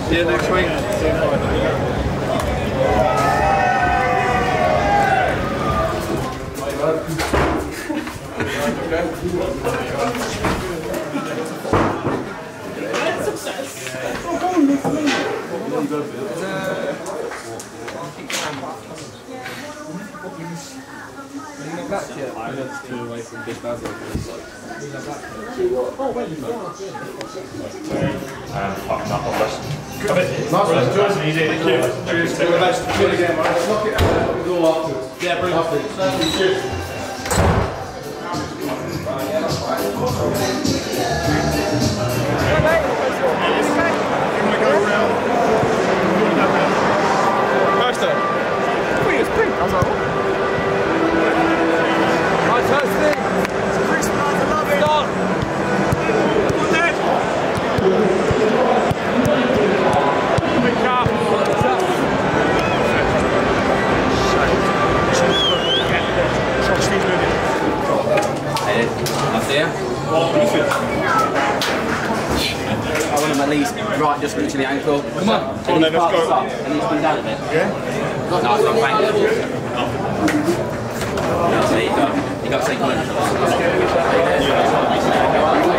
See you next week. I went to away from Big Basil. Fucking up on this. Nice one, easy. Thank you. Cheers. All the best. Good again, mate. Knock it out. We'll do all afterwards. Yeah, bring it afterwards. Cheers. Go around. First time. I think it's pink. I was like, oh. Hi, Toasty. It's Christmas. I love it. Stop. What's that? Big car. What's up? Steve's moving. Hey, up there. I want him at least right just reaching the ankle. Come on. Come on then, let's go. And he's been down a bit. Yeah? Nice one, thank you. No, so you got something.